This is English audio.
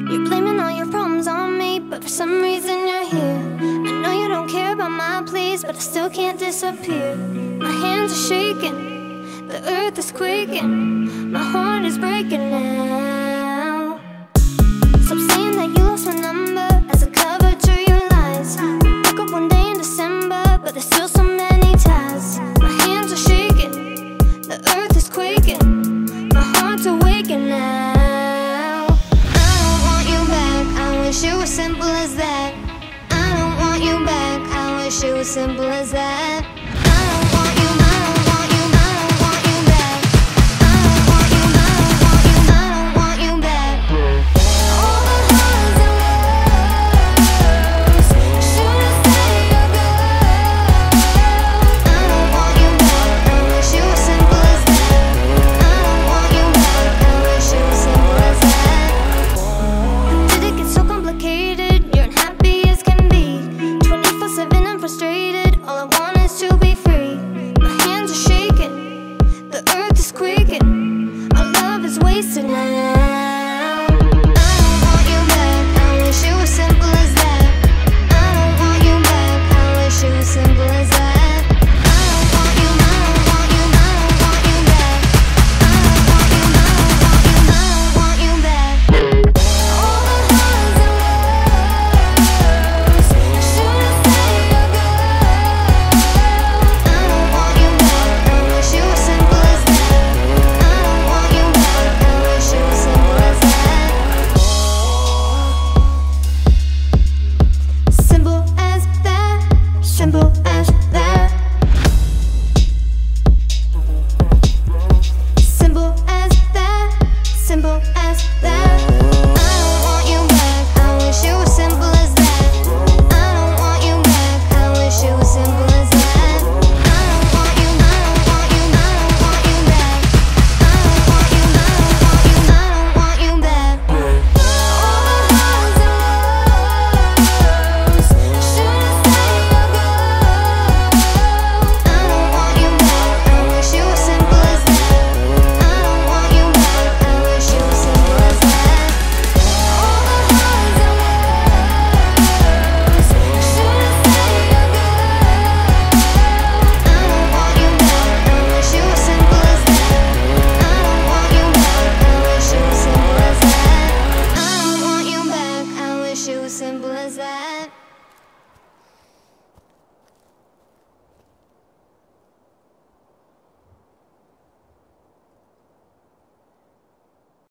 You're blaming all your problems on me, but for some reason you're here. I know you don't care about my pleas, but I still can't disappear. My hands are shaking, the earth is quaking, my heart is breaking now. Stop saying that you lost my number as a cover to your lies. Woke up one day in December, but there's still some